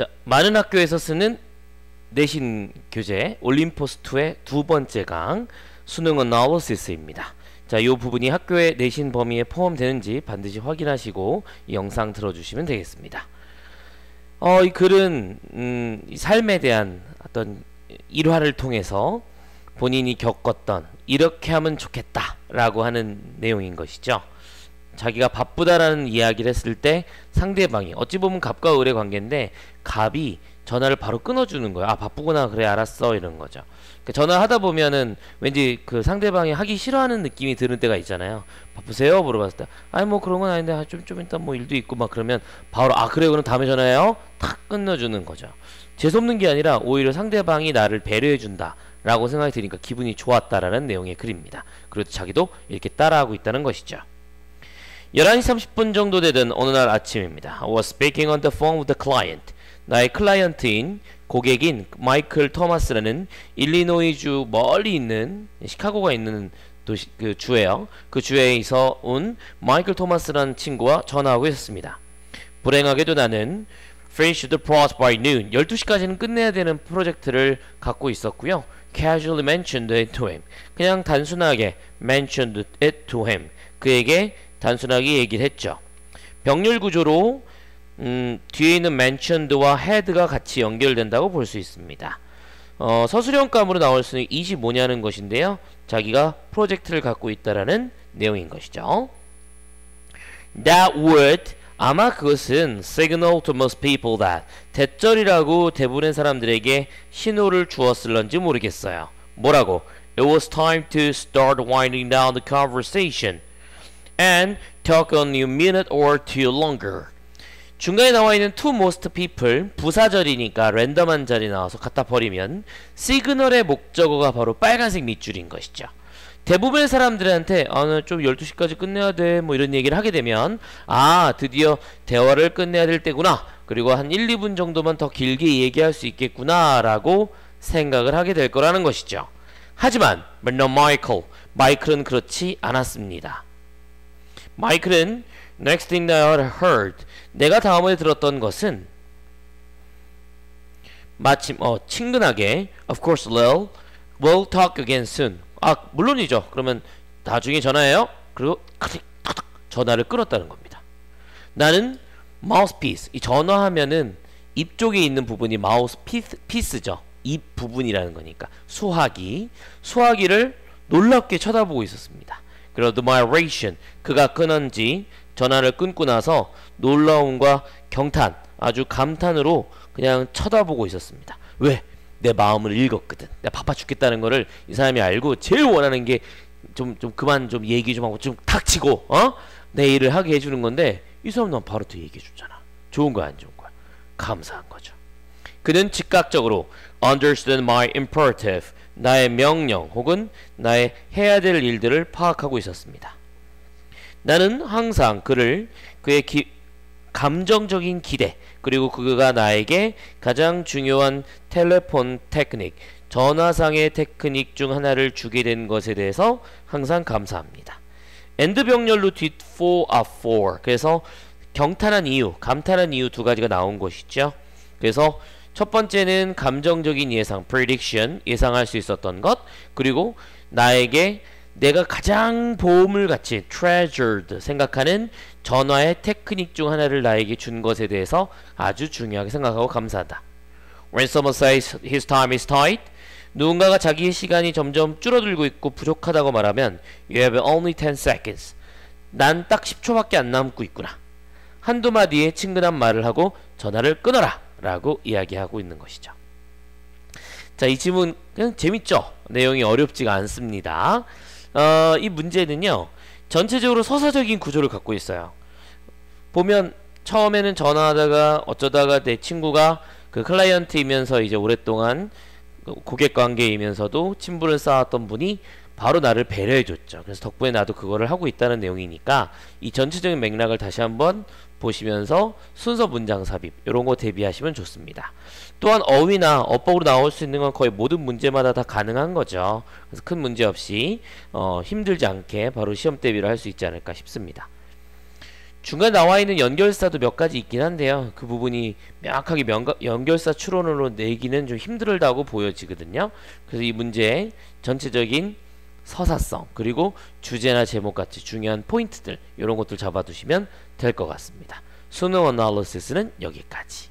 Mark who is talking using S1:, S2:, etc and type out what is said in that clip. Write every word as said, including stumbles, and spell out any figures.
S1: 자, 많은 학교에서 쓰는 내신 교재 올림포스이의 두 번째 강 수능 어나리시스입니다. 자, 이 부분이 학교의 내신 범위에 포함되는지 반드시 확인하시고 이 영상 들어주시면 되겠습니다. 어, 이 글은 음, 이 삶에 대한 어떤 일화를 통해서 본인이 겪었던 이렇게 하면 좋겠다 라고 하는 내용인 것이죠. 자기가 바쁘다라는 이야기를 했을 때 상대방이 어찌 보면 갑과 을의 관계인데 갑이 전화를 바로 끊어주는 거야. 아, 바쁘구나, 그래, 알았어, 이런 거죠. 그러니까 전화하다 보면은 왠지 그 상대방이 하기 싫어하는 느낌이 드는 때가 있잖아요. 바쁘세요? 물어봤을 때 아니 뭐 그런 건 아닌데 좀, 좀 이따 뭐 일도 있고 막 그러면 바로 아 그래 그럼 다음에 전화해요? 탁 끊어주는 거죠. 재수없는 게 아니라 오히려 상대방이 나를 배려해준다 라고 생각이 드니까 기분이 좋았다라는 내용의 글입니다. 그래도 자기도 이렇게 따라하고 있다는 것이죠. 열한 시 삼십 분 정도 되던 어느 날 아침입니다. I was speaking on the phone with the client. 나의 클라이언트인 고객인 마이클 토마스라는 일리노이주 멀리 있는 시카고가 있는 도시, 그 주에요. 그 주에서 온 마이클 토마스라는 친구와 전화하고 있었습니다. 불행하게도 나는 finished the project by noon. 열두 시까지는 끝내야 되는 프로젝트를 갖고 있었고요. casually mentioned it to him. 그냥 단순하게 mentioned it to him. 그에게 단순하게 얘기를 했죠. 병렬 구조로 음, 뒤에 있는 mentioned와 had가 같이 연결된다고 볼 수 있습니다. 어, 서술형감으로 나올 수는 이십이 냐는 것인데요. 자기가 프로젝트를 갖고 있다라는 내용인 것이죠. That would 아마 그것은 signal to most people that 대절이라고 대부분의 사람들에게 신호를 주었을런지 모르겠어요. 뭐라고? It was time to start winding down the conversation and talk only a minute or two longer. 중간에 나와 있는 to most people 부사절이니까 랜덤한 자리 나와서 갖다 버리면 시그널의 목적어가 바로 빨간색 밑줄인 것이죠. 대부분의 사람들한테 아, 나 좀 열두 시까지 끝내야 돼 뭐 이런 얘기를 하게 되면 아 드디어 대화를 끝내야 될 때구나, 그리고 한 일, 이 분 정도만 더 길게 얘기할 수 있겠구나 라고 생각을 하게 될 거라는 것이죠. 하지만 but no Michael, 마이클은 그렇지 않았습니다. 마이클은 next thing I heard, 내가 다음에 들었던 것은 마침 어 친근하게 of course Lil, we'll talk again soon. 아 물론이죠. 그러면 나중에 전화해요. 그리고 클릭 탁 전화를 끊었다는 겁니다. 나는 마우스피스, 이 전화하면은 입 쪽에 있는 부분이 마우스피스죠. 입 부분이라는 거니까 수화기, 수화기를 놀랍게 쳐다보고 있었습니다. 그리고 admiration, 그가 끊은지 전화를 끊고 나서 놀라움과 경탄, 아주 감탄으로 그냥 쳐다보고 있었습니다. 왜? 내 마음을 읽었거든. 내가 바빠 죽겠다는 거를 이 사람이 알고 제일 원하는 게 좀 좀 그만 좀 얘기 좀 하고 좀 닥치고 어? 내 일을 하게 해주는 건데 이 사람 난 바로 또 얘기해 주잖아. 좋은 거야 안 좋은 거야? 감사한 거죠. 그는 즉각적으로 understood my imperative, 나의 명령 혹은 나의 해야 될 일들을 파악하고 있었습니다. 나는 항상 그를 그의 기, 감정적인 기대 그리고 그가 나에게 가장 중요한 텔레폰 테크닉, 전화상의 테크닉 중 하나를 주게 된 것에 대해서 항상 감사합니다. 엔드 병렬로 뒷 for a for, 그래서 경탄한 이유, 감탄한 이유 두 가지가 나온 것이죠. 그래서 첫 번째는 감정적인 예상, prediction, 예상할 수 있었던 것, 그리고 나에게 내가 가장 보물같이 treasured 생각하는 전화의 테크닉 중 하나를 나에게 준 것에 대해서 아주 중요하게 생각하고 감사하다. When someone says his time is tight, 누군가가 자기의 시간이 점점 줄어들고 있고 부족하다고 말하면 You have only ten seconds. 난 딱 십 초밖에 안 남고 있구나. 한두 마디의 친근한 말을 하고 전화를 끊어라 라고 이야기하고 있는 것이죠. 자, 이 지문 그냥 재밌죠? 내용이 어렵지가 않습니다. 어, 이 문제는요 전체적으로 서사적인 구조를 갖고 있어요. 보면 처음에는 전화하다가 어쩌다가 내 친구가 그 클라이언트이면서 이제 오랫동안 고객 관계이면서도 친분을 쌓았던 분이 바로 나를 배려해줬죠. 그래서 덕분에 나도 그거를 하고 있다는 내용이니까 이 전체적인 맥락을 다시 한번 보시면서 순서 문장 삽입 이런 거 대비하시면 좋습니다. 또한 어휘나 어법으로 나올 수 있는 건 거의 모든 문제마다 다 가능한 거죠. 그래서 큰 문제 없이 어, 힘들지 않게 바로 시험 대비를 할 수 있지 않을까 싶습니다. 중간에 나와 있는 연결사도 몇 가지 있긴 한데요. 그 부분이 명확하게 명가, 연결사 추론으로 내기는 좀 힘들다고 보여지거든요. 그래서 이 문제의 전체적인 서사성 그리고 주제나 제목 같이 중요한 포인트들 이런 것들 잡아두시면 될 것 같습니다. 수능 어나리시스는 여기까지.